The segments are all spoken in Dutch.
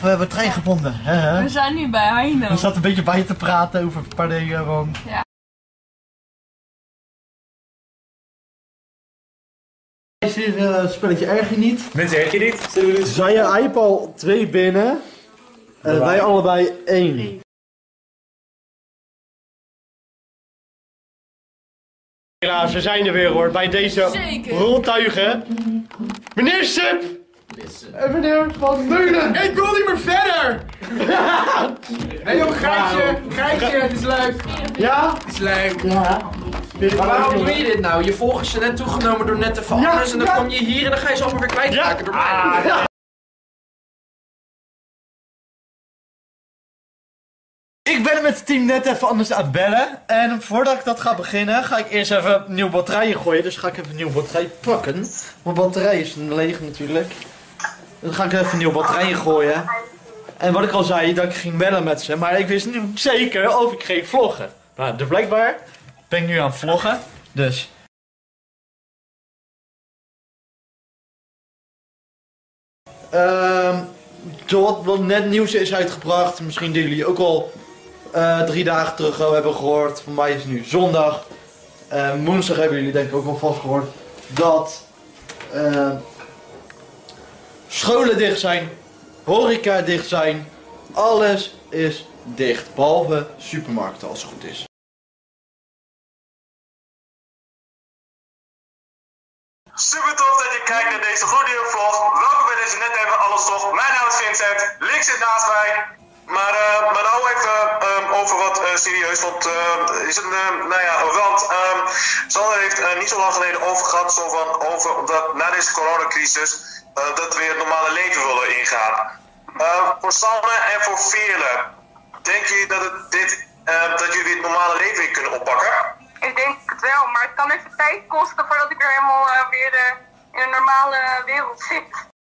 we hebben een trein gevonden. We zijn nu bij Heino. We zaten een beetje bij te praten over een paar dingen. Want... Ja. Is hier het spelletje erg je niet? Mensen, erg je niet? Zij je iPal 2 binnen. En wij allebei 1. Ja, ze zijn er weer hoor, bij deze roltuigen. Meneer Sip! En meneer Van Meulen! Ik wil niet meer verder! Nee joh, geitje, het is leuk. Ja? Het is leuk. Ja. Maar waarom doe je dit nou? Je volgers zijn net toegenomen door net even anders en dan kom je hier en dan ga je ze allemaal weer kwijtraken door mij. Ik ben met het team net even anders aan het bellen. En voordat ik dat ga beginnen, ga ik eerst even nieuwe batterijen gooien. Dus ga ik even een nieuwe batterij pakken. Mijn batterij is leeg natuurlijk. Dan ga ik even nieuwe batterijen gooien. En wat ik al zei, dat ik ging bellen met ze. Maar ik wist niet zeker of ik ging vloggen. Nou, dus blijkbaar ben ik nu aan het vloggen. Dus... wat net nieuws is uitgebracht. Misschien die jullie ook al 3 dagen terug al hebben gehoord. Voor mij is het nu zondag. Woensdag hebben jullie denk ik ook al vast gehoord. Dat scholen dicht zijn. Horeca dicht zijn. Alles is dicht. Behalve supermarkten als het goed is. Super tof dat je kijkt naar deze gloednieuwe-vlog. Welkom bij deze Net Even Alles Toch. Mijn naam is Vincent, Link zit naast mij. Maar nou even over wat serieus, want is het want Sander heeft niet zo lang geleden over gehad, over dat na deze coronacrisis dat we weer het normale leven willen ingaan. Voor Sanne en voor Veerle, denk je dat jullie weer het normale leven weer kunnen oppakken? Ik denk het wel, maar het kan even tijd kosten voordat ik weer helemaal weer in een normale wereld zit.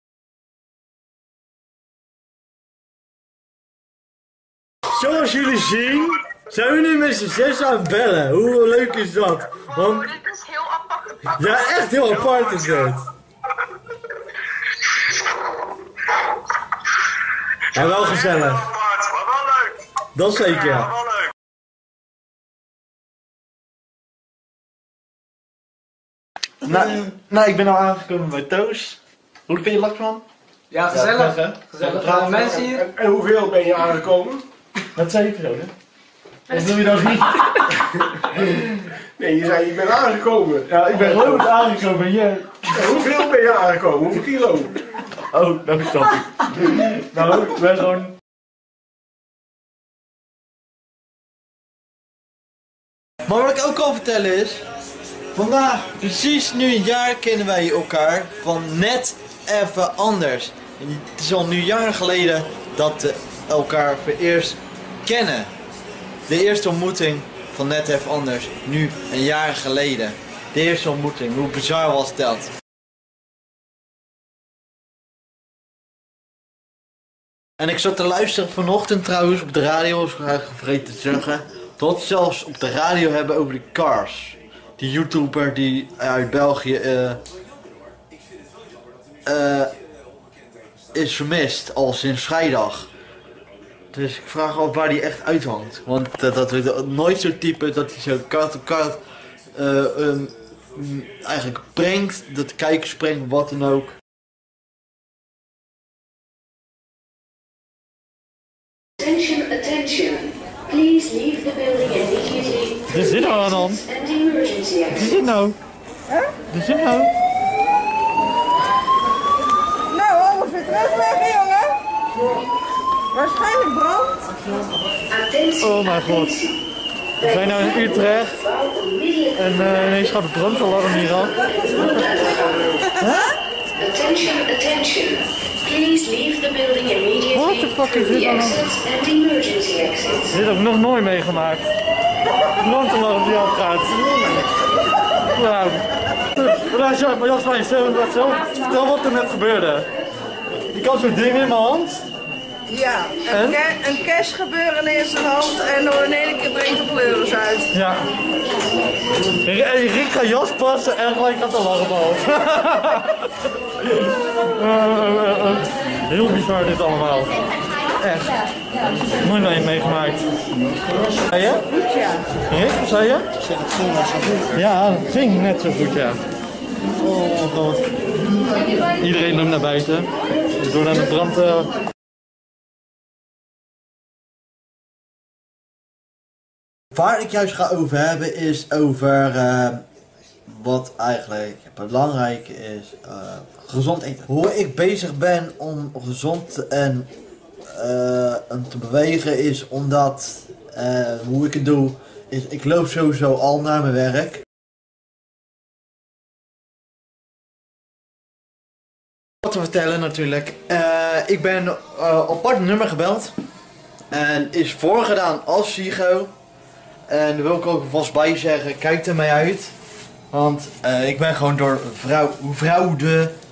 Zoals jullie zien, zijn we nu met z'n 6 aan het bellen. Hoe leuk is dat? Want... Dit is heel apart. Ja, echt heel apart is het. En wel gezellig. Apart, maar wel leuk. Dat zeker, ja. Maar wel leuk. Nou, ik ben al aangekomen bij Toos. Hoe vind je het, Laksman? Ja, gezellig. Gezellig. Mensen hier. En hoeveel ben je aangekomen? Met 2 personen. Of wil je dat niet? Nee, je zei je bent aangekomen. Ja, ik ben gewoon aangekomen hier. En hoeveel ben je aangekomen? Hoeveel kilo? Oh, dat snap ik. Nou, ik ben gewoon... Maar wat ik ook al vertellen is... Vandaag, precies nu een jaar, kennen wij elkaar van Net Even Anders. En het is al nu jaren geleden dat we elkaar voor eerst kennen. De eerste ontmoeting van Net Even Anders, nu een jaar geleden. De eerste ontmoeting, hoe bizar was dat? En ik zat te luisteren vanochtend trouwens op de radio, was ik vergeten te zeggen. Tot zelfs op de radio hebben over de Cars. Die YouTuber die uit België is vermist al sinds vrijdag. Dus ik vraag me af waar die echt uithangt. Want dat we nooit zo typen dat hij zo kat op kat eigenlijk prankt, dat de kijkers prankt, wat dan ook. Attention, attention. Please leave the building immediately. Wat is dit nou aan de hand? Wat is dit nou? Wat is dit nou? Nou, alles weer terugleggen, jongen. Waarschijnlijk brand. Oh mijn god. We zijn nu in Utrecht. En ineens gaat het brandalarm hier af. Attention, attention. Please leave the building immediately. What the fuck is dit dan? And emergency exits. Dit heb ik nog nooit meegemaakt. Brandalarm die afgaat. Wauw. Maar Jasmijn, vertel wat er net gebeurde. Ik had zo'n ding in mijn hand. Ja, een cash gebeuren in zijn hand en door in één keer brengt de pleuris uit. Ja. Rick gaat jas passen en gelijk gaat de alarm af. Heel bizar dit allemaal. Echt. Nooit mee meegemaakt. Zei je? Goed, ja. Rick, wat zei je? Het ging net zo goed. Ja, het ging net zo goed, ja. Oh god. Iedereen loopt naar buiten. Door naar de brand. Waar ik juist ga over hebben is over wat eigenlijk belangrijk is. Gezond eten. Hoe ik bezig ben om gezond en te bewegen is omdat hoe ik het doe is ik loop sowieso al naar mijn werk. Wat te vertellen natuurlijk. Ik ben op apart nummer gebeld en is voorgedaan als Sigo. En daar wil ik ook vast bij zeggen, kijk er mij uit. Want ik ben gewoon door vrouw de